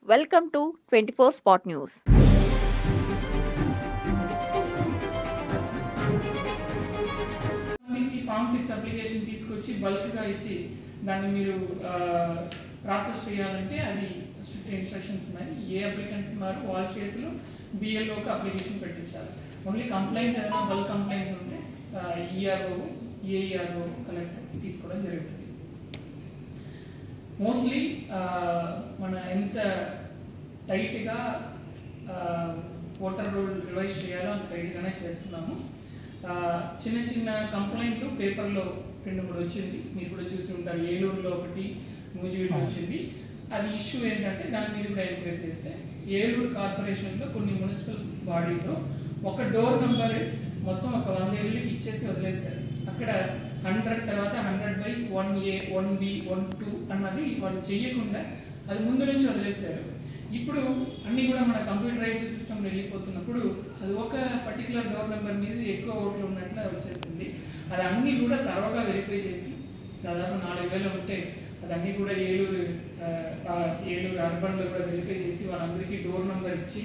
Welcome to 24 Spot News. Form 6 application తీసుకొచ్చి బల్క్గా ఇచ్చి దాన్ని మీరు ప్రాసెస్ చేయాలంటే అది స్ట్రిక్ట్ ఇన్స్ట్రక్షన్స్ ఉన్నాయి. ఏ అప్లికెంట్ ఉన్నారు వాళ్ళ చేతిలో బిఎల్ఓకి అప్లికేషన్ పెట్టించాలి. ఓన్లీ కంప్లైంట్స్ ఏదైనా బల్క్ కంప్లైంట్స్ ఉంటే ఈఆర్ఓ ఏఈఆర్ఓ కలెక్టర్ తీసుకోవడం జరుగుతుంది. మోస్ట్లీ మన ఎంత టైట్గా ఓటర్ రూల్ రివైజ్ చేయాలో అంత టైట్గానే చేస్తున్నాము. చిన్న చిన్న కంప్లైంట్లు పేపర్లో 2-3 వచ్చింది, మీరు కూడా చూసి ఉంటారు. ఏలూరులో ఒకటి, మూజివీడులో వచ్చింది. అది ఇష్యూ ఏంటంటే దాని మీద కూడా ఎంక్వైరీ చేస్తే ఏలూరు కార్పొరేషన్లో కొన్ని మున్సిపల్ బాడీలో ఒక డోర్ నెంబర్ మొత్తం ఒక 100 ఇళ్ళకి ఇచ్చేసి వదిలేశారు. అక్కడ 100 తర్వాత 100/1A 1B 1-2 అన్నది వాళ్ళు చెయ్యకుండా అది ముందు నుంచి వదిలేశారు. ఇప్పుడు అన్నీ కూడా మన కంప్యూటరైజ్డ్ సిస్టమ్ వెళ్ళిపోతున్నప్పుడు అది ఒక పర్టికులర్ డోర్ నెంబర్ మీద ఎక్కువ ఓట్లు ఉన్నట్లు వచ్చేసింది. అది అన్నీ కూడా త్వరగా వెరిఫై చేసి దాదాపు 4000 ఉంటే అదన్నీ కూడా ఏలూరు అర్బన్లో కూడా వెరిఫై చేసి వాళ్ళందరికీ డోర్ నెంబర్ ఇచ్చి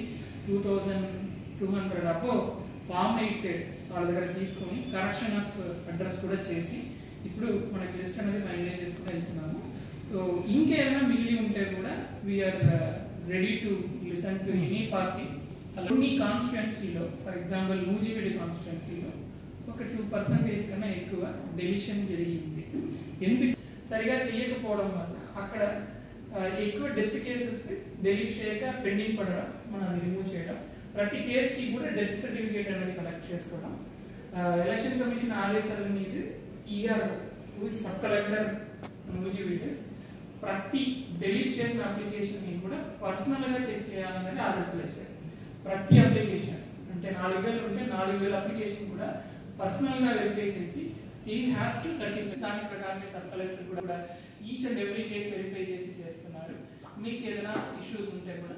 2200 అబ్బో ఫామ్ 8 వాళ్ళ దగ్గర తీసుకొని కరెక్షన్ ఆఫ్ అడ్రస్ కూడా చేసి ఇప్పుడు మనకి లిస్ట్ అనేది ఫైనలైజ్ చేసుకుని వెళ్తున్నాము. సో ఇంకేదైనా మిగిలి ఉంటే కూడా we are ready to listen to any party. అన్ని కాన్స్టిట్యుయెన్సీలో ఫర్ ఎగ్జాంపుల్ మూజివీడి కాన్స్టిట్యుయెన్సీలో ఒక 2% కన్నా ఎక్కువ డెలిషన్ జరిగింది. ఎందుకు సరిగా చేయకపోవడం వల్ల అక్కడ ఎక్కువ డెత్ కేసెస్ డెలీట్ చేయక పెండింగ్ పడడం, మనం రిమూవ్ చేయడం, ప్రతి కేసుకి కూడా డెత్ సర్టిఫికేట్ అనేది కలెక్ట్ చేసుకోవడం. ఎలక్షన్ కమిషన్ ఆదేశాల మీద ఈఆర్ఓ సబ్ కలెక్టర్ మూజివీడి ప్రతి డెలీట్ చేసిన అప్లికేషన్ ని కూడా పర్సనల్ గా చెక్ చేయాలనేది ఆదేశాలు ఇచ్చారు. ప్రతి అప్లికేషన్ అంటే 4000 ఉంటే 4000 అప్లికేషన్ కూడా పర్సనల్ గా వెరిఫై చేసి ఈ హ్యాస్ టు సర్టిఫై. దాని ప్రకారమే సబ్ కలెక్టర్ కూడా each and every case verify చేసి చేస్తున్నారు. మీకు ఏదైనా ఇష్యూస్ ఉంటే కూడా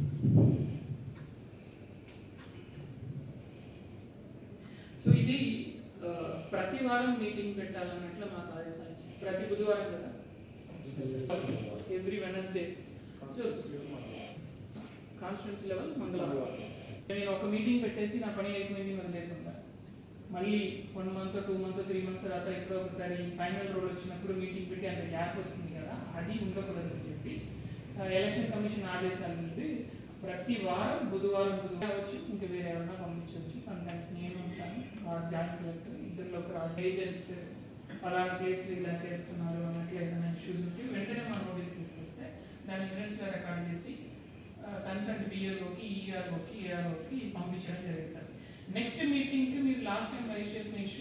సో ఇది ప్రతి వారం మీటింగ్ పెట్టాలన్నట్లు మాకు ఆదేశాలు ఇచ్చారు. ప్రతి బుధవారం కదా, every Wednesday. So constituency level మంగళవారం నేను ఒక మీటింగ్ పెట్టేసి నా పని అయిపోయింది మన లేకుండా మళ్ళీ 1 month 2 months 3 months తర్వాత ఎప్పుడో ఒకసారి ఫైనల్ రోల్ వచ్చినప్పుడు మీటింగ్ పెట్టి అంత గ్యాప్ వస్తుంది కదా, అది ఉండకూడదని చెప్పి ఎలక్షన్ కమిషన్ ఆదేశాల నుండి ప్రతి వారం బుధవారం వచ్చి ఇంకా వేరే ఎవరైనా పంపించవచ్చు. సమ్టైమ్స్ నేను ఉంటాను, జాయింట్ కలెక్టర్, ఇద్దరిలో ఒక ఏజెంట్స్ అలాంటి ప్లేస్లు ఇలా చేస్తున్నారు అన్నట్లు ఏదైనా ఇష్యూస్ ఉంటే వెంటనే మనం నోటీస్ తీసుకొస్తే దాన్ని మినిట్స్గా రికార్డ్ చేసి కన్సల్ట్ బిఎల్ఓకి ఈఆర్ఓకి ఏఆర్ఓకి పంపించడం జరుగుతుంది. నెక్స్ట్ మీటింగ్కి మీరు లాస్ట్ టైం రైజ్ చేసిన